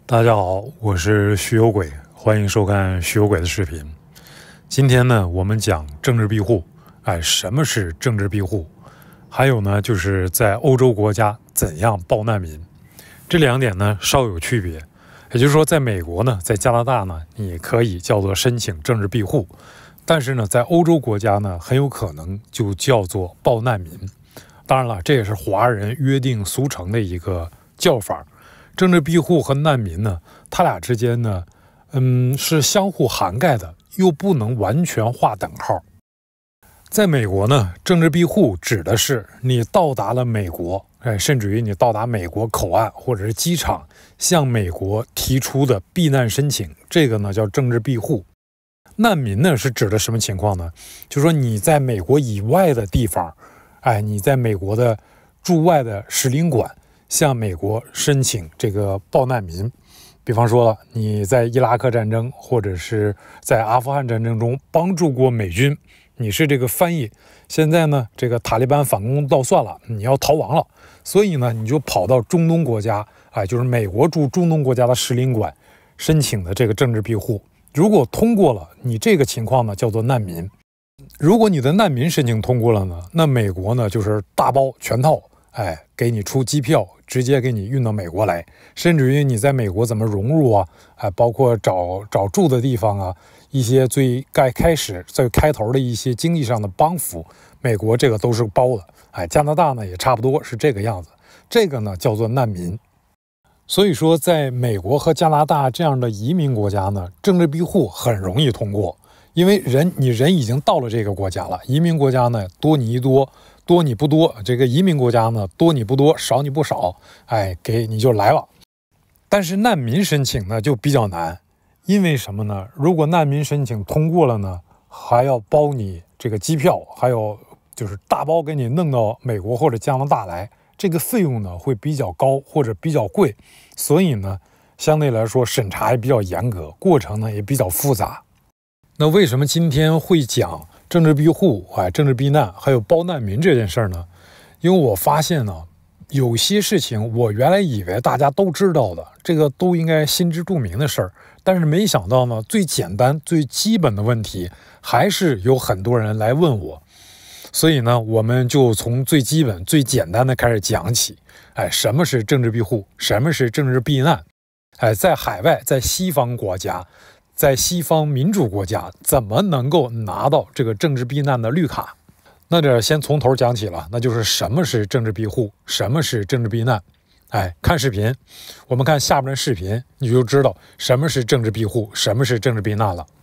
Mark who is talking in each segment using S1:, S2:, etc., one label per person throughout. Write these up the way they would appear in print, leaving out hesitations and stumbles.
S1: 大家好，我是徐有鬼，欢迎收看徐有鬼的视频。今天呢，我们讲政治庇护。什么是政治庇护？还有呢，就是在欧洲国家怎样报难民。这两点呢稍有区别。也就是说，在美国呢，在加拿大呢，你可以叫做申请政治庇护，但是呢，在欧洲国家呢，很有可能就叫做报难民。当然了，这也是华人约定俗成的一个叫法。政治庇护和难民呢，它俩之间呢，是相互涵盖的，又不能完全划等号。在美国呢，政治庇护指的是你到达了美国，甚至于你到达美国口岸或者是机场，向美国提出的避难申请，这个呢叫政治庇护。难民呢是指的什么情况呢？就是说你在美国以外的地方，你在美国的驻外的使领馆向美国申请这个报难民。比方说你在伊拉克战争或者是在阿富汗战争中帮助过美军，你是这个翻译，现在呢这个塔利班反攻倒算了，你要逃亡了，所以呢你就跑到中东国家，就是美国驻中东国家的使领馆申请的这个政治庇护。如果通过了，你这个情况呢叫做难民。如果你的难民申请通过了呢，那美国呢就是大包全套，给你出机票，直接给你运到美国来，甚至于你在美国怎么融入啊，包括找住的地方啊，一些最开头的一些经济上的帮扶，美国这个都是包的。加拿大呢也差不多是这个样子，这个呢叫做难民。所以说，在美国和加拿大这样的移民国家呢，政治庇护很容易通过，因为你人已经到了这个国家了。移民国家呢多你一多，多你不多，这个移民国家呢多你不多，少你不少，给你就来了。但是难民申请呢就比较难，因为什么呢？如果难民申请通过了呢，还要包你这个机票，还有就是大包给你弄到美国或者加拿大来，这个费用呢会比较高或者比较贵，所以呢相对来说审查也比较严格，过程呢也比较复杂。那为什么今天会讲政治庇护、政治避难还有报难民这件事儿呢？因为我发现呢，有些事情我原来以为大家都知道的，这个都应该心知肚明的事儿，但是没想到呢，最简单最基本的问题还是有很多人来问我。所以呢，我们就从最基本最简单的开始讲起。什么是政治庇护？什么是政治避难？在海外，在西方国家，在西方民主国家，怎么能够拿到这个政治避难的绿卡？那这先从头讲起了，那就是什么是政治庇护，什么是政治避难。看视频，我们看下面的视频，你就知道什么是政治庇护，什么是政治避难了。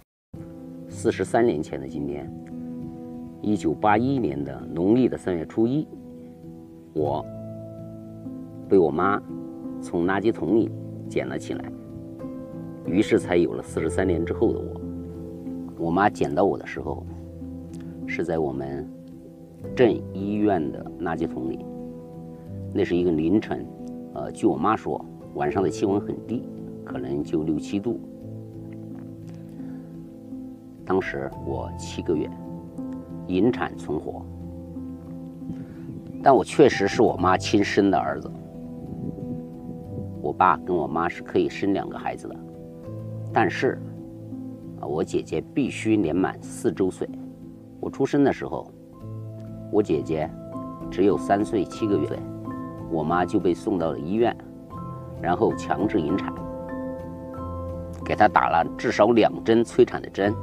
S2: 43年前的今天，1981年的农历的3月初1，我被我妈从垃圾桶里捡了起来，于是才有了43年之后的我。我妈捡到我的时候，是在我们镇医院的垃圾桶里。那是一个凌晨，据我妈说，晚上的气温很低，可能就6、7度。当时我7个月，引产存活，但我确实是我妈亲生的儿子。我爸跟我妈是可以生2个孩子的，但是我姐姐必须年满4周岁。我出生的时候，我姐姐只有3岁7个月，我妈就被送到了医院，然后强制引产，给她打了至少2针催产的针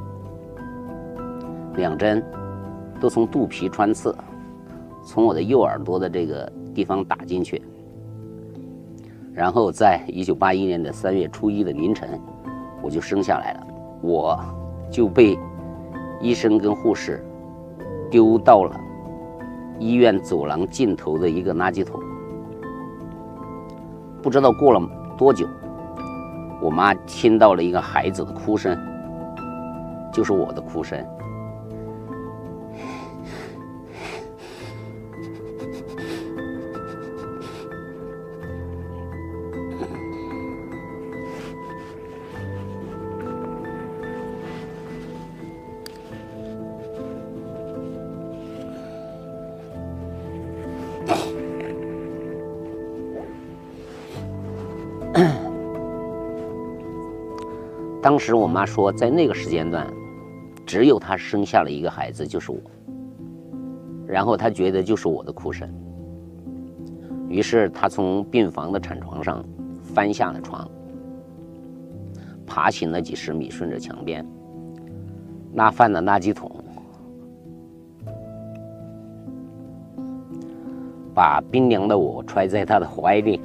S2: ，2针都从肚皮穿刺，从我的右耳朵的这个地方打进去。然后在1981年的3月初1的凌晨，我就生下来了。我就被医生跟护士丢到了医院走廊尽头的一个垃圾桶。不知道过了多久，我妈听到了一个孩子的哭声，就是我的哭声。 当时我妈说，在那个时间段，只有她生下了一个孩子，就是我。然后她觉得就是我的哭声，于是她从病房的产床上翻下了床，爬行了几十米，顺着墙边拉翻了垃圾桶，把冰凉的我揣在她的怀里。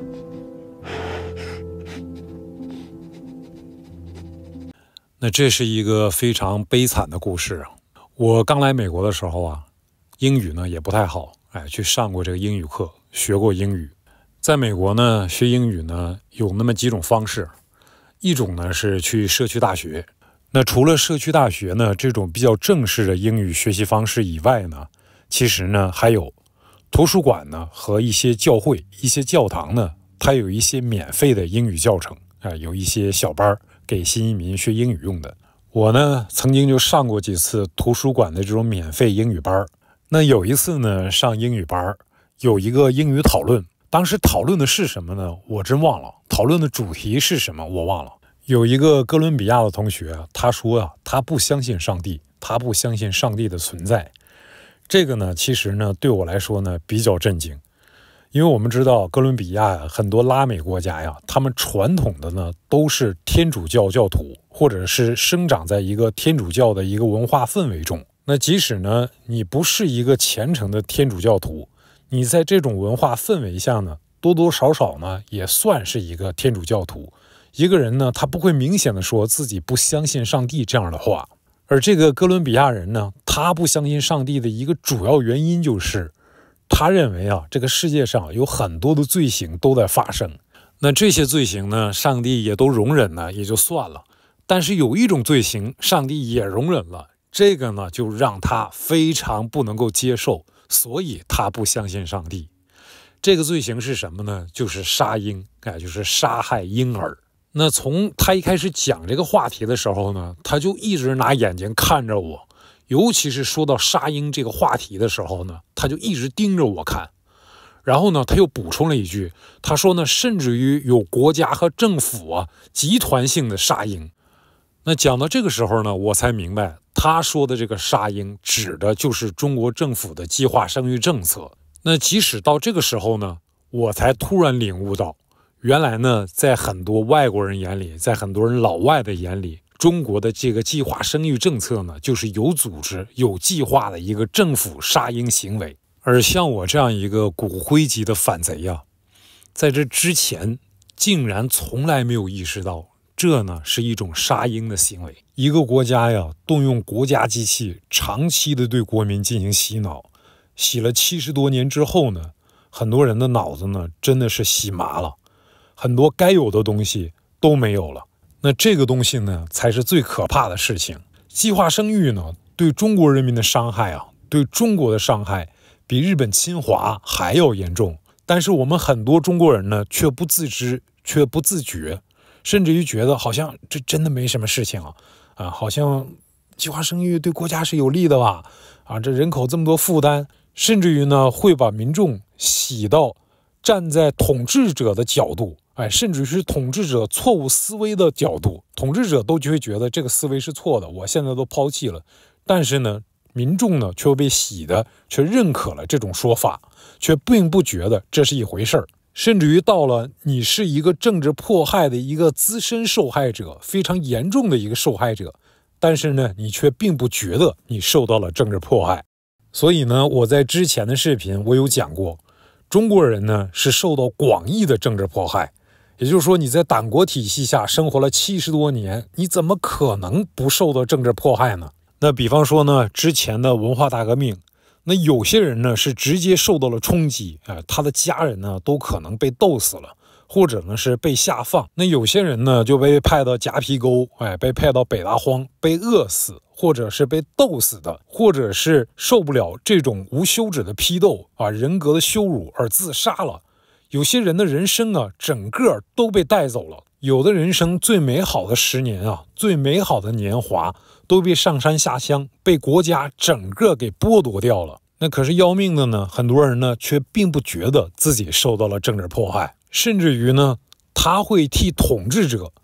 S1: 那这是一个非常悲惨的故事啊！我刚来美国的时候啊，英语呢也不太好，去上过这个英语课，学过英语。在美国呢，学英语呢有那么几种方式，一种呢是去社区大学。那除了社区大学呢这种比较正式的英语学习方式以外呢，其实呢还有图书馆呢和一些教会、一些教堂呢，它有一些免费的英语教程，有一些小班给新移民学英语用的。我呢曾经就上过几次图书馆的这种免费英语班。那有一次呢上英语班，有一个英语讨论，当时讨论的是什么呢？我真忘了，讨论的主题是什么我忘了。有一个哥伦比亚的同学，他说他不相信上帝，他不相信上帝的存在。这个呢其实呢对我来说呢比较震惊。因为我们知道哥伦比亚很多拉美国家呀，他们传统的呢都是天主教教徒，或者是生长在一个天主教的一个文化氛围中。那即使呢你不是一个虔诚的天主教徒，你在这种文化氛围下呢，多多少少呢也算是一个天主教徒。一个人呢他不会明显的说自己不相信上帝这样的话。而这个哥伦比亚人呢，他不相信上帝的一个主要原因就是他认为这个世界上有很多的罪行都在发生，那这些罪行呢，上帝也都容忍了，也就算了。但是有一种罪行，上帝也容忍了，这个呢，就让他非常不能够接受，所以他不相信上帝。这个罪行是什么呢？就是杀婴，就是杀害婴儿。那从他一开始讲这个话题的时候呢，他就一直拿眼睛看着我。尤其是说到杀婴这个话题的时候呢，他就一直盯着我看。然后呢，他又补充了一句，他说呢，甚至于有国家和政府集团性的杀婴。那讲到这个时候呢，我才明白他说的这个杀婴指的就是中国政府的计划生育政策。那即使到这个时候呢，我才突然领悟到，原来呢，在很多外国人眼里，在很多人老外的眼里，中国的这个计划生育政策呢，就是有组织、有计划的一个政府杀婴行为。而像我这样一个骨灰级的反贼在这之前竟然从来没有意识到，这呢是一种杀婴的行为。一个国家动用国家机器，长期的对国民进行洗脑，洗了70多年之后呢，很多人的脑子呢真的是洗麻了，很多该有的东西都没有了。那这个东西呢，才是最可怕的事情。计划生育呢，对中国人民的伤害对中国的伤害比日本侵华还要严重。但是我们很多中国人呢，却不自知，却不自觉，甚至于觉得好像这真的没什么事情好像计划生育对国家是有利的吧？这人口这么多负担，甚至于呢，会把民众洗到站在统治者的角度。甚至是统治者错误思维的角度，统治者都就会觉得这个思维是错的，我现在都抛弃了。但是呢，民众呢却被洗的，却认可了这种说法，却并不觉得这是一回事儿。甚至于到了你是一个政治迫害的一个资深受害者，非常严重的一个受害者，但是呢，你却并不觉得你受到了政治迫害。所以呢，我在之前的视频我有讲过，中国人呢是受到广义的政治迫害。也就是说，你在党国体系下生活了70多年，你怎么可能不受到政治迫害呢？那比方说呢，之前的文化大革命，那有些人呢是直接受到了冲击，他的家人呢都可能被斗死了，或者呢是被下放。那有些人呢就被派到夹皮沟，被派到北大荒，被饿死，或者是被斗死的，或者是受不了这种无休止的批斗人格的羞辱而自杀了。有些人的人生整个都被带走了。有的人生最美好的10年最美好的年华都被上山下乡，被国家整个给剥夺掉了。那可是要命的呢，很多人呢却并不觉得自己受到了政治迫害，甚至于呢，他会替统治者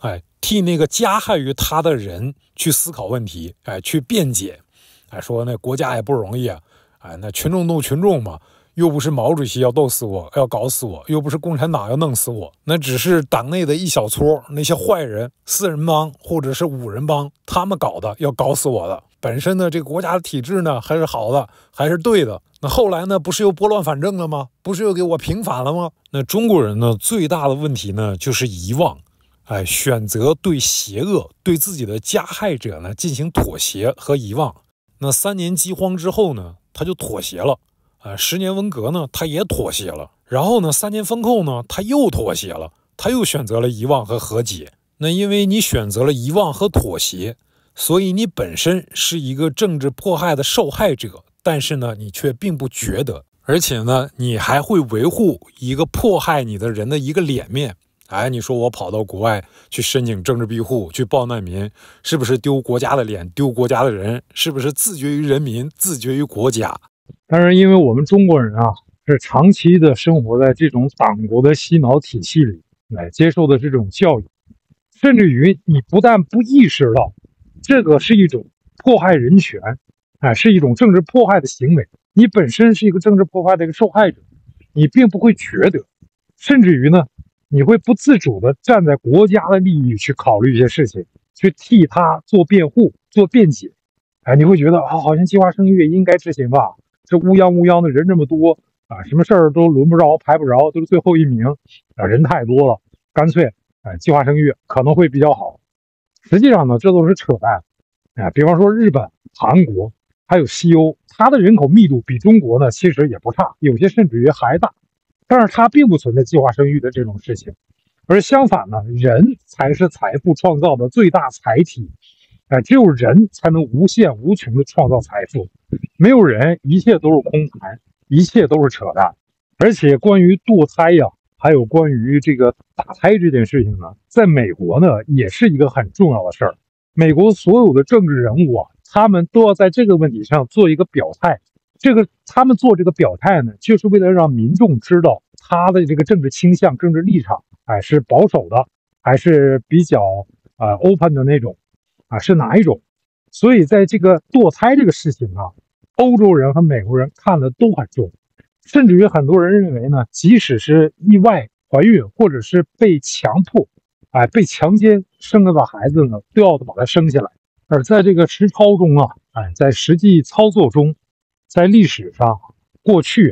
S1: 替那个加害于他的人去思考问题，去辩解，说那国家也不容易啊，那群众斗群众嘛，又不是毛主席要斗死我，要搞死我，又不是共产党要弄死我，那只是党内的一小撮那些坏人，4人帮或者是5人帮，他们搞的，要搞死我的。本身呢，这个国家的体制呢还是好的，还是对的。那后来呢，不是又拨乱反正了吗？不是又给我平反了吗？那中国人呢，最大的问题呢，就是遗忘，选择对邪恶、对自己的加害者呢进行妥协和遗忘。那3年饥荒之后呢，他就妥协了。10年文革呢，他也妥协了。然后呢，3年风控呢，他又妥协了，他又选择了遗忘和和解。那因为你选择了遗忘和妥协，所以你本身是一个政治迫害的受害者，但是呢，你却并不觉得，而且呢，你还会维护一个迫害你的人的一个脸面。你说我跑到国外去申请政治庇护，去报难民，是不是丢国家的脸，丢国家的人？是不是自绝于人民，自绝于国家？
S3: 当然，因为我们中国人啊，是长期的生活在这种党国的洗脑体系里，接受的这种教育，甚至于你不但不意识到这个是一种迫害人权，是一种政治迫害的行为，你本身是一个政治迫害的一个受害者，你并不会觉得，甚至于呢，你会不自主的站在国家的利益去考虑一些事情，去替他做辩护、做辩解，你会觉得好像计划生育应该执行吧。这乌泱的人这么多什么事儿都轮不着排不着，都是最后一名人太多了，干脆计划生育可能会比较好。实际上呢，这都是扯淡。比方说日本、韩国还有西欧，它的人口密度比中国呢其实也不差，有些甚至于还大，但是它并不存在计划生育的这种事情。而相反呢，人才是财富创造的最大载体，只有人才能无限无穷的创造财富，没有人，一切都是空谈，一切都是扯淡。而且关于堕胎呀，还有关于这个打胎这件事情呢，在美国呢也是一个很重要的事儿。美国所有的政治人物啊，他们都要在这个问题上做一个表态。他们做这个表态呢，就是为了让民众知道他的这个政治倾向、政治立场，是保守的，还是比较open 的那种，是哪一种？所以在这个堕胎这个事情啊，欧洲人和美国人看的都很重，甚至于很多人认为呢，即使是意外怀孕或者是被强迫，被强奸生了的孩子呢，都要把它生下来。而在这个实操中啊，在实际操作中，在历史上，过去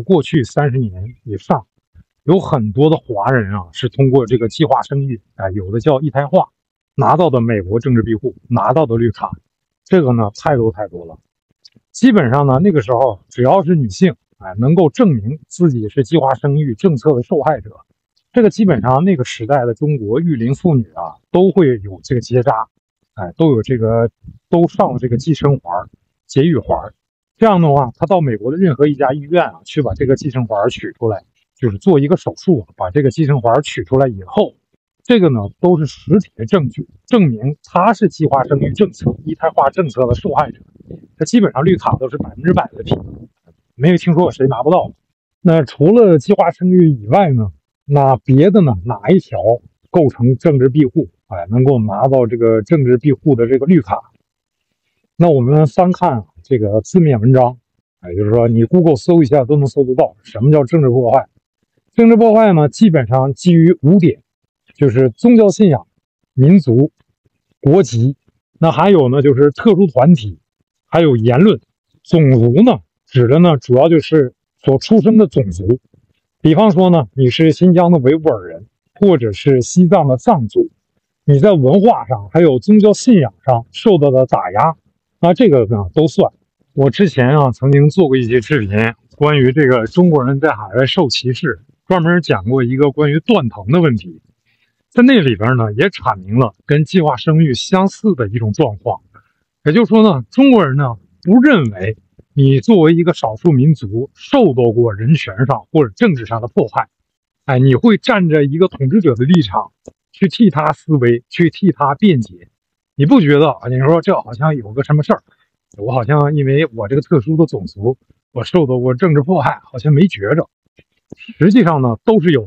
S3: 30年以上，有很多的华人啊，是通过这个计划生育，有的叫一胎化，拿到的美国政治庇护，拿到的绿卡，这个呢太多了。基本上呢，那个时候只要是女性，能够证明自己是计划生育政策的受害者，这个基本上那个时代的中国育龄妇女啊，都会有这个结扎，都上了这个计生环、节育环。这样的话，他到美国的任何一家医院啊，去把这个计生环取出来，就是做一个手术，把这个计生环取出来以后，这个呢都是实体的证据，证明他是计划生育政策、一胎化政策的受害者。他基本上绿卡都是100%的批，没有听说过谁拿不到。那除了计划生育以外呢，那别的呢，哪一条构成政治庇护，能够拿到这个政治庇护的这个绿卡？那我们翻看这个字面文章，就是说你 Google 搜一下都能搜得到什么叫政治迫害。政治迫害呢，基本上基于5点，就是宗教信仰、民族、国籍，那还有呢就是特殊团体，还有言论。种族呢，指的呢主要就是所出生的种族，比方说呢，你是新疆的维吾尔人，或者是西藏的藏族，你在文化上还有宗教信仰上受到的打压，那这个呢都算。我之前啊曾经做过一些视频，关于这个中国人在海外受歧视，专门讲过一个关于断藤的问题，在那里边呢也阐明了跟计划生育相似的一种状况。也就是说呢，中国人呢不认为你作为一个少数民族受到过人权上或者政治上的迫害，你会站着一个统治者的立场去替他思维，去替他辩解。你不觉得你说这好像有个什么事儿，我好像因为我这个特殊的种族，我受到过政治迫害，好像没觉着。实际上呢，都是有的。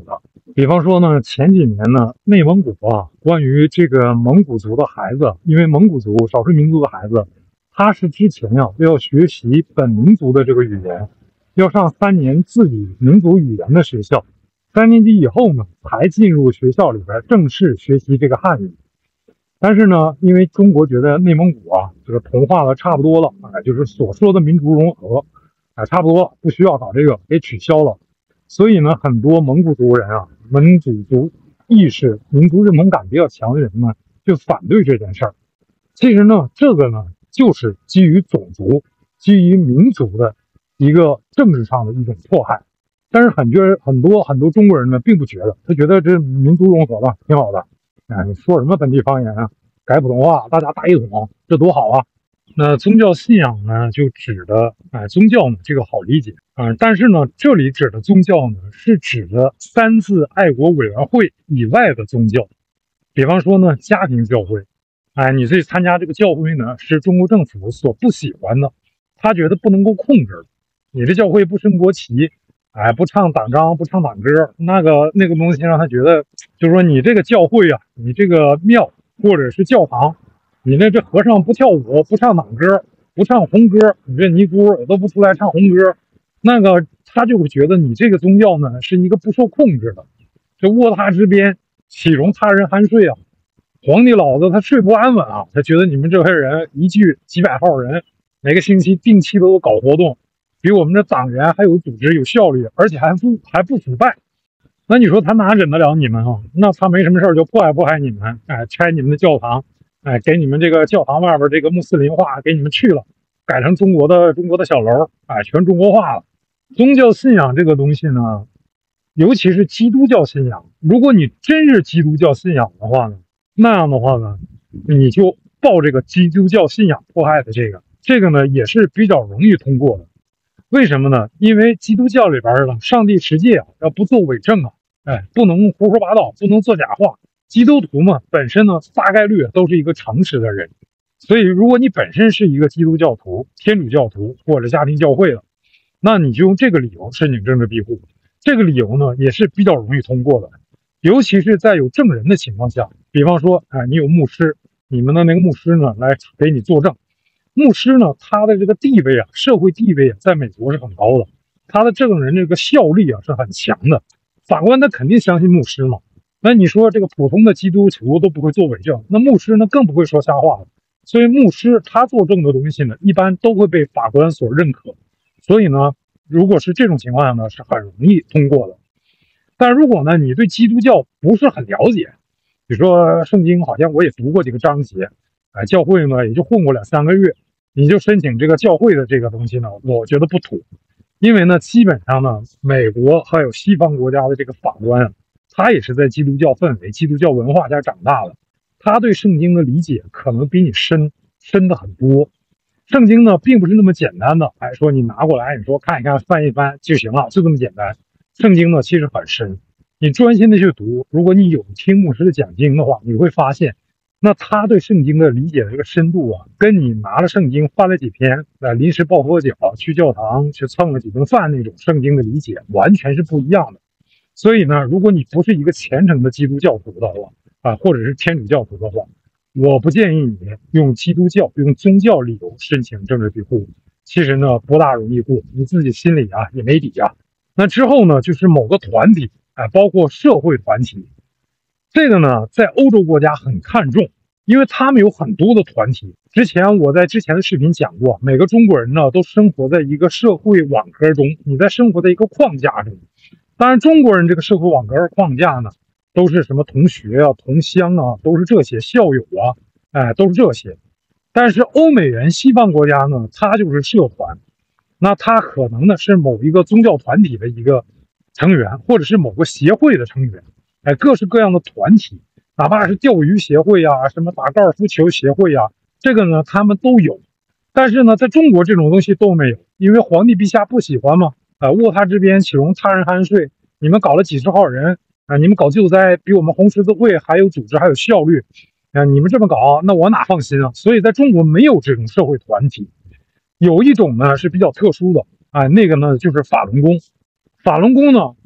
S3: 比方说呢，前几年呢，内蒙古啊，关于这个蒙古族的孩子，因为蒙古族少数民族的孩子，他是之前呀要学习本民族的这个语言，要上3年自己民族语言的学校，3年级以后呢，才进入学校里边正式学习这个汉语。但是呢，因为中国觉得内蒙古啊，这个同化的差不多了，就是所说的民族融合，差不多了，不需要搞这个，给取消了。所以呢，很多蒙古族人啊，蒙古族意识、民族认同感比较强的人呢，就反对这件事儿。其实呢，这个呢，就是基于种族、基于民族的一个政治上的一种迫害。但是很多中国人呢，并不觉得，他觉得这民族融合吧，挺好的。你说什么本地方言啊，改普通话，大家大一统，这多好啊！那宗教信仰呢，就指的宗教呢，这个好理解但是呢，这里指的宗教呢，是指的3次爱国委员会以外的宗教，比方说呢，家庭教会，你去参加这个教会呢，是中国政府所不喜欢的，他觉得不能够控制的，你这教会不升国旗，不唱党章，不唱党歌，那个东西让他觉得，就是说你这个教会啊，你这个庙或者是教堂。你这和尚不跳舞，不唱党歌，不唱红歌，你这尼姑也都不出来唱红歌，那个他就会觉得你这个宗教呢是一个不受控制的。这卧榻之边，岂容他人酣睡啊？皇帝老子他睡不安稳啊，他觉得你们这些人一聚几百号人，每个星期定期都有搞活动，比我们这党员还有组织有效率，而且还不腐败。那你说他哪忍得了你们啊？那他没什么事就迫害你们，拆你们的教堂。给你们这个教堂外边这个穆斯林化给你们去了，改成中国的小楼，全中国化了。宗教信仰这个东西呢，尤其是基督教信仰，如果你真是基督教信仰的话呢，那样的话呢，你就报这个基督教信仰迫害的这个呢也是比较容易通过的。为什么呢？因为基督教里边的上帝十诫要不做伪证啊，不能胡说八道，不能做假话。基督徒嘛，本身呢大概率都是一个诚实的人，所以如果你本身是一个基督教徒、天主教徒或者家庭教会的，那你就用这个理由申请政治庇护。这个理由呢也是比较容易通过的，尤其是在有证人的情况下，比方说，你有牧师，你们的那个牧师呢来给你作证。牧师呢，他的这个地位啊，社会地位啊，在美国是很高的，他的证人这个效力啊是很强的，法官他肯定相信牧师嘛。那你说这个普通的基督徒都不会做伪证，那牧师呢更不会说瞎话了。所以牧师他作证的东西呢，一般都会被法官所认可。所以呢，如果是这种情况下呢，是很容易通过的。但如果呢，你对基督教不是很了解，比如说圣经好像我也读过几个章节，教会呢也就混过2-3个月，你就申请这个教会的这个东西呢，我觉得不妥。因为呢，基本上呢，美国还有西方国家的这个法官啊，他也是在基督教氛围、基督教文化下长大的，他对圣经的理解可能比你深的很多。圣经呢，并不是那么简单的，说你拿过来，你说看一看、翻一翻就行了，就这么简单。圣经呢，其实很深，你专心的去读，如果你有听牧师的讲经的话，你会发现，那他对圣经的理解的这个深度啊，跟你拿了圣经翻了几篇，临时抱佛脚去教堂去蹭了几顿饭那种圣经的理解，完全是不一样的。所以呢，如果你不是一个虔诚的基督教徒的话，或者是天主教徒的话，我不建议你用基督教、用宗教理由申请政治庇护。其实呢，不大容易过，你自己心里啊也没底啊。那之后呢，就是某个团体，包括社会团体，这个呢，在欧洲国家很看重，因为他们有很多的团体。我在之前的视频讲过，每个中国人呢都生活在一个社会网格中，你在生活在一个框架中。当然，中国人这个社会网格框架呢，都是什么同学啊、同乡啊，都是这些校友啊，都是这些。但是欧美人、西方国家呢，它就是社团，那它可能呢是某一个宗教团体的一个成员，或者是某个协会的成员，各式各样的团体，哪怕是钓鱼协会啊、什么打高尔夫球协会啊，这个呢他们都有。但是呢，在中国这种东西都没有，因为皇帝陛下不喜欢嘛。卧榻之边，岂容他人酣睡？你们搞了几十号人你们搞救灾比我们红十字会还有组织还有效率你们这么搞，那我哪放心啊？所以在中国没有这种社会团体。有一种呢是比较特殊的那个呢就是法轮功。法轮功呢，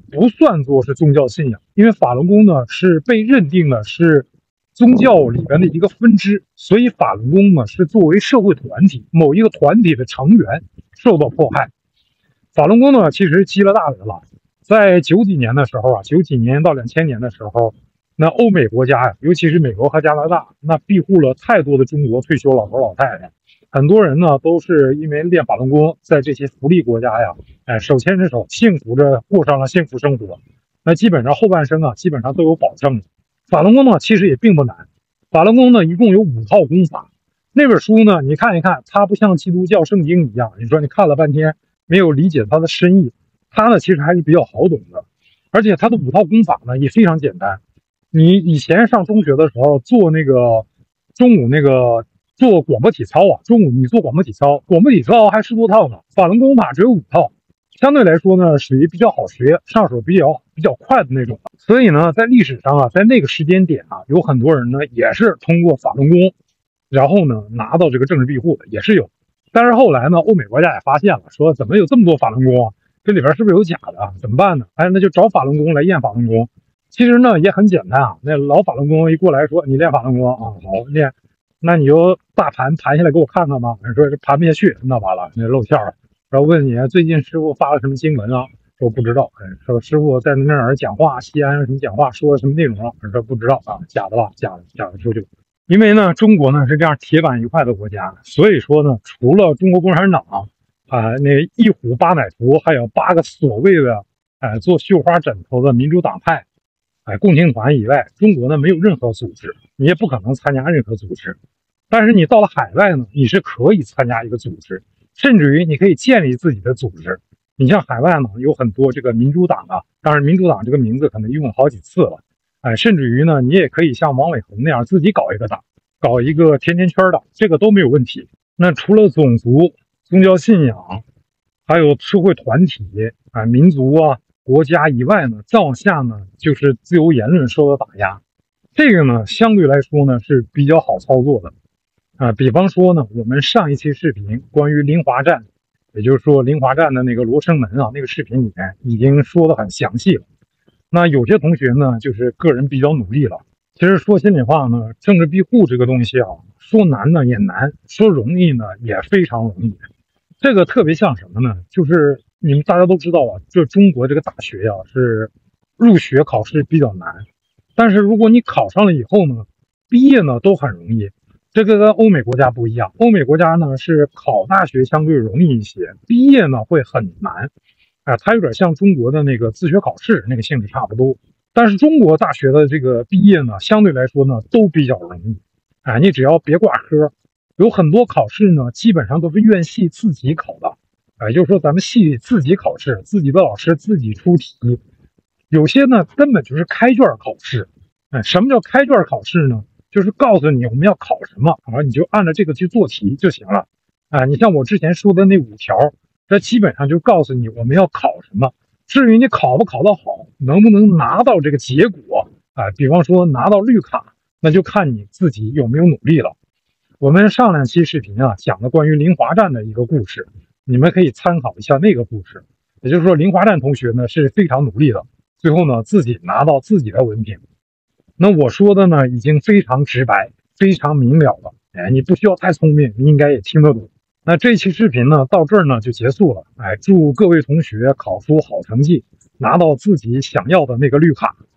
S3: 不算作是宗教信仰，因为法轮功呢是被认定的是宗教里边的一个分支，所以法轮功呢是作为社会团体某一个团体的成员受到迫害。法轮功呢其实积了大德了，在90几年的时候啊，90几年到2000年的时候，那欧美国家呀，尤其是美国和加拿大，那庇护了太多的中国退休老头老太太。很多人呢都是因为练法轮功，在这些福利国家呀，手牵着手，幸福着过上了幸福生活。那基本上后半生啊，基本上都有保证。法轮功呢，其实也并不难。法轮功呢，一共有5套功法。那本书呢，你看一看，它不像基督教圣经一样，你说你看了半天没有理解它的深意，它呢其实还是比较好懂的。而且它的5套功法呢也非常简单。你以前上中学的时候做那个中午那个做广播体操啊，中午你做广播体操，广播体操还10多套呢，法轮功法只有5套，相对来说呢属于比较好学，上手比较快的那种。所以呢，在历史上啊，在那个时间点啊，有很多人呢也是通过法轮功，然后呢拿到这个政治庇护的也是有。但是后来呢，欧美国家也发现了，说怎么有这么多法轮功啊？这里边是不是有假的？怎么办呢？那就找法轮功来验法轮功。其实呢也很简单啊，那老法轮功一过来说你练法轮功啊，好练，那你就大盘盘下来给我看看吧。说这盘不下去，那完了，那露馅了。然后问你最近师傅发了什么新闻啊？说不知道。说师傅在哪儿讲话，西安什么讲话，说的什么内容啊？说不知道啊，假的吧，假的出去。因为呢，中国呢是这样铁板一块的国家，所以说呢，除了中国共产党那一虎8奶图，还有8个所谓的做绣花枕头的民主党派。共青团以外，中国呢没有任何组织，你也不可能参加任何组织。但是你到了海外呢，你是可以参加一个组织，甚至于你可以建立自己的组织。你像海外呢，有很多这个民主党啊，当然民主党这个名字可能用了好几次了，甚至于呢，你也可以像王伟宏那样自己搞一个党，搞一个甜甜圈党，这个都没有问题。那除了种族、宗教信仰，还有社会团体民族啊。国家以外呢，再往下呢，就是自由言论受到打压。这个呢，相对来说呢是比较好操作的比方说呢，我们上一期视频关于临华站，也就是说临华站的那个罗生门啊，那个视频里面已经说得很详细了。那有些同学呢，就是个人比较努力了。其实说心里话呢，政治庇护这个东西啊，说难呢也难，说容易呢也非常容易。这个特别像什么呢？就是你们大家都知道啊，这中国这个大学呀是入学考试比较难，但是如果你考上了以后呢，毕业呢都很容易。这个跟欧美国家不一样，欧美国家呢是考大学相对容易一些，毕业呢会很难。它有点像中国的那个自学考试那个性质差不多。但是中国大学的这个毕业呢，相对来说呢都比较容易。你只要别挂科。有很多考试呢，基本上都是院系自己考的，也就是说咱们系自己考试，自己的老师自己出题。有些呢根本就是开卷考试。什么叫开卷考试呢？就是告诉你我们要考什么，你就按照这个去做题就行了。你像我之前说的那5条，这基本上就告诉你我们要考什么。至于你考不考得好，能不能拿到这个结果比方说拿到绿卡，那就看你自己有没有努力了。我们上2期视频讲了关于临华站的一个故事，你们可以参考一下那个故事。也就是说，临华站同学呢是非常努力的，最后呢自己拿到自己的文凭。那我说的呢已经非常直白，非常明了了。你不需要太聪明，你应该也听得懂。那这期视频呢到这儿呢就结束了。祝各位同学考出好成绩，拿到自己想要的那个绿卡。